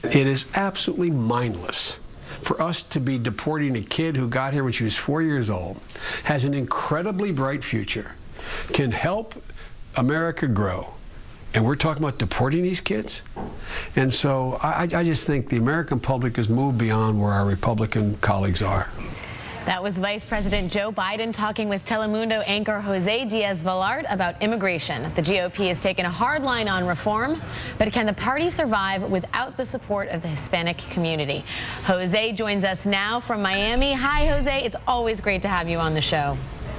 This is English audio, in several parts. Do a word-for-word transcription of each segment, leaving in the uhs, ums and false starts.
It is absolutely mindless for us to be deporting a kid who got here when she was four years old, has an incredibly bright future, can help America grow, and we're talking about deporting these kids? And so I, I just think the American public has moved beyond where our Republican colleagues are. That was Vice President Joe Biden talking with Telemundo anchor Jose Diaz-Balart about immigration. The G O P has taken a hard line on reform, but can the party survive without the support of the Hispanic community? Jose joins us now from Miami. Hi, Jose. It's always great to have you on the show.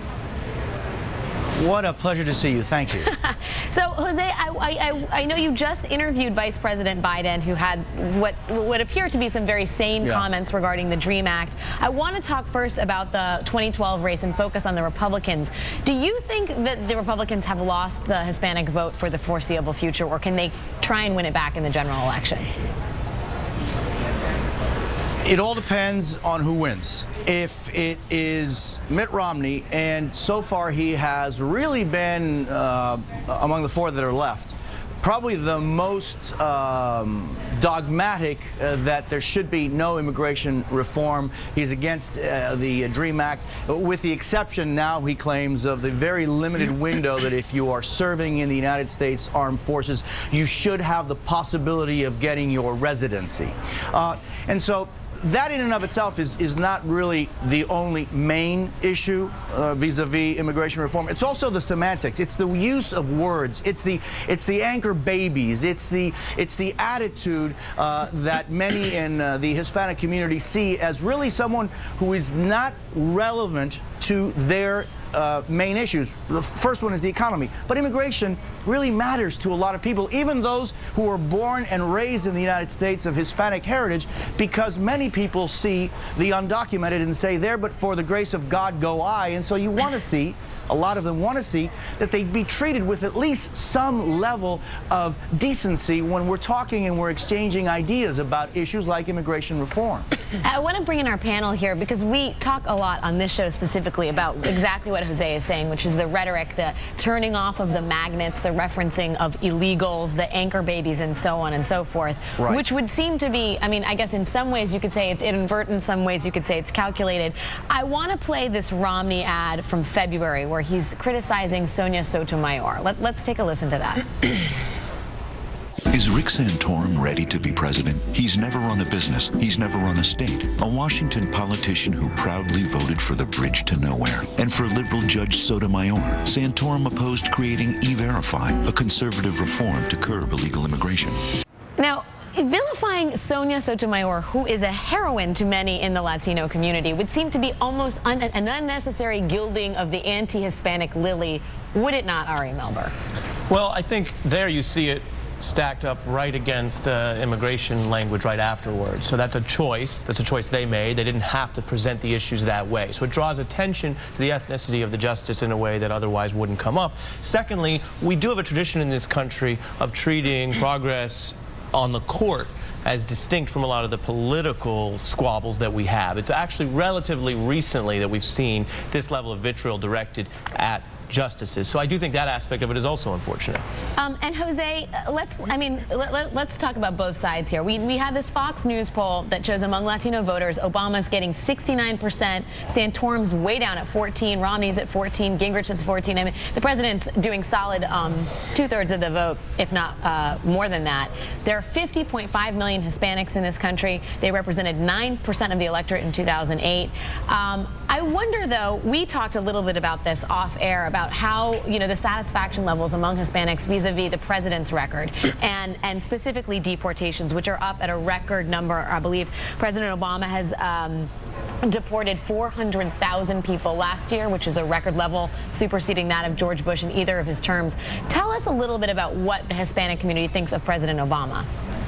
What a pleasure to see you. Thank you. So, Jose, I, I, I know you just interviewed Vice President Biden, who had what would appear to be some very sane yeah. comments regarding the DREAM Act. I want to talk first about the twenty twelve race and focus on the Republicans. Do you think that the Republicans have lost the Hispanic vote for the foreseeable future, or can they try and win it back in the general election? It all depends on who wins. If it is Mitt Romney, and so far he has really been, uh, among the four that are left, probably the most um, dogmatic uh, that there should be no immigration reform. He's against uh, the DREAM Act, with the exception now, he claims, of the very limited window that if you are serving in the United States Armed Forces, you should have the possibility of getting your residency. Uh, and so that in and of itself is, is not really the only main issue uh, vis-a-vis immigration reform. It's also the semantics. It's the use of words. It's the, it's the anchor babies. It's the, it's the attitude uh, that many in uh, the Hispanic community see as really someone who is not relevant to their Uh, main issues. The first one is the economy, but immigration really matters to a lot of people, even those who were born and raised in the United States of Hispanic heritage, because many people see the undocumented and say, there but for the grace of God go I. And so you want to see, a lot of them want to see, that they be treated with at least some level of decency when we're talking and we're exchanging ideas about issues like immigration reform. I want to bring in our panel here because we talk a lot on this show specifically about exactly what Jose is saying, which is the rhetoric, the turning off of the magnets, the referencing of illegals, the anchor babies, and so on and so forth, right. Which would seem to be, I mean, I guess in some ways you could say it's inadvertent, in some ways you could say it's calculated. I want to play this Romney ad from February where he's criticizing Sonia Sotomayor. Let, let's take a listen to that. Is Rick Santorum ready to be president? He's never run a business. He's never run a state. A Washington politician who proudly voted for the bridge to nowhere. And for liberal Judge Sotomayor, Santorum opposed creating E-Verify, a conservative reform to curb illegal immigration. Now, vilifying Sonia Sotomayor, who is a heroine to many in the Latino community, would seem to be almost un an unnecessary gilding of the anti-Hispanic lily, would it not, Ari Melber? Well, I think there you see it stacked up right against uh, immigration language right afterwards. So that's a choice. That's a choice they made. They didn't have to present the issues that way. So it draws attention to the ethnicity of the justice in a way that otherwise wouldn't come up. Secondly, we do have a tradition in this country of treating progress on the court as distinct from a lot of the political squabbles that we have. It's actually relatively recently that we've seen this level of vitriol directed at justices. So I do think that aspect of it is also unfortunate. Um, and Jose, let's, I mean, let, let, let's talk about both sides here. We, we had this Fox News poll that shows among Latino voters, Obama's getting sixty-nine percent, Santorum's way down at fourteen, Romney's at fourteen, Gingrich is fourteen. I mean, the president's doing solid um, two-thirds of the vote, if not uh, more than that. There are fifty point five million Hispanics in this country. They represented nine percent of the electorate in two thousand eight. Um, I wonder, though, we talked a little bit about this off air, about how, you know, the satisfaction levels among Hispanics vis-a-vis the president's record, and, and specifically deportations, which are up at a record number. I believe President Obama has um, deported four hundred thousand people last year, which is a record level, superseding that of George Bush in either of his terms. Tell us a little bit about what the Hispanic community thinks of President Obama.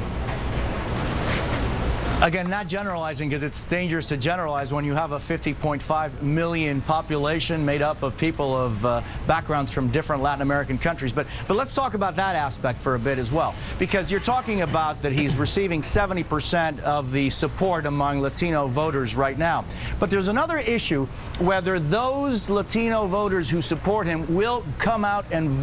Again, not generalizing, because it's dangerous to generalize when you have a fifty point five million population made up of people of uh, backgrounds from different Latin American countries. But, but let's talk about that aspect for a bit as well, because you're talking about that he's receiving seventy percent of the support among Latino voters right now. But there's another issue, whether those Latino voters who support him will come out and vote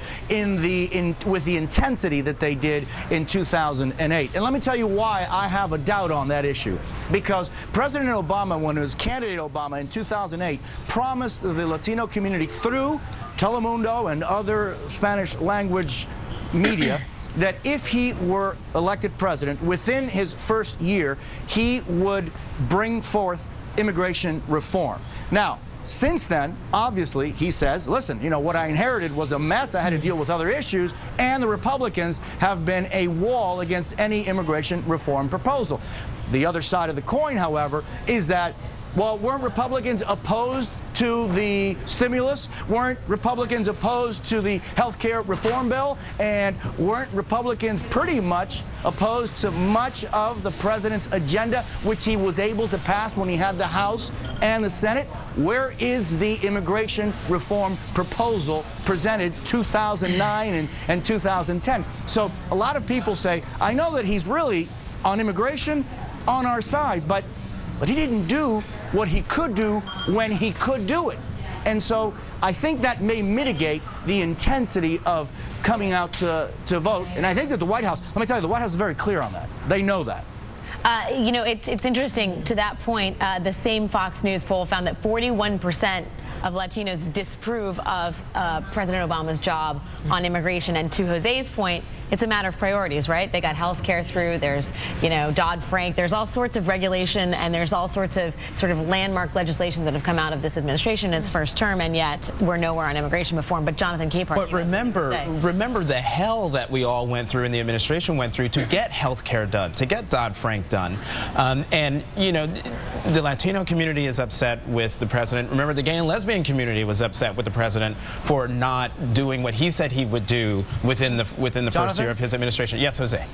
in the in with the intensity that they did in two thousand eight. And let me tell you why I have a doubt on that issue. Because President Obama, when it was candidate Obama in two thousand eight, promised the Latino community through Telemundo and other Spanish language media that if he were elected president, within his first year, he would bring forth immigration reform. Now, since then, obviously, he says, listen, you know, what I inherited was a mess. I had to deal with other issues, and the Republicans have been a wall against any immigration reform proposal. The other side of the coin, however, is that, well, weren't Republicans opposed to the stimulus? Weren't Republicans opposed to the health care reform bill? And weren't Republicans pretty much opposed to much of the president's agenda, which he was able to pass when he had the House and the Senate? Where is the immigration reform proposal presented two thousand nine and, and two thousand ten? So a lot of people say, I know that he's really on immigration on our side, but But he didn't do what he could do when he could do it. And so I think that may mitigate the intensity of coming out to, to vote. And I think that the White House, let me tell you, the White House is very clear on that. They know that. Uh, you know, it's, it's interesting to that point. Uh, the same Fox News poll found that forty-one percent of Latinos disapprove of uh, President Obama's job on immigration. And to Jose's point, it's a matter of priorities, right? They got health care through, there's, you know, Dodd-Frank, there's all sorts of regulation, and there's all sorts of sort of landmark legislation that have come out of this administration in its first term, and yet we're nowhere on immigration reform. But Jonathan Capehart, But remember, remember the hell that we all went through and the administration went through to get health care done, to get Dodd-Frank done. Um, and, you know, the Latino community is upset with the president. Remember, the gay and lesbian community was upset with the president for not doing what he said he would do within the within the Jonathan? first year of his administration. Yes, Jose.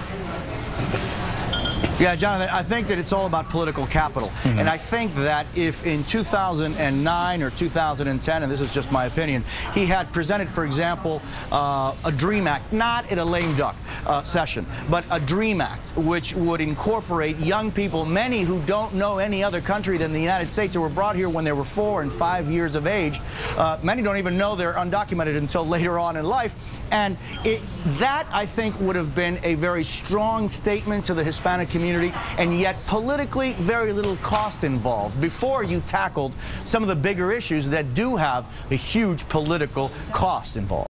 Yeah, Jonathan, I think that it's all about political capital. Mm-hmm. And I think that if in two thousand nine or two thousand ten, and this is just my opinion, he had presented, for example, uh, a DREAM Act, not in a lame duck uh, session, but a DREAM Act, which would incorporate young people, many who don't know any other country than the United States, who were brought here when they were four and five years of age. Uh, many don't even know they're undocumented until later on in life. And it, that, I think, would have been a very strong statement to the Hispanic community, and yet politically very little cost involved before you tackled some of the bigger issues that do have a huge political cost involved.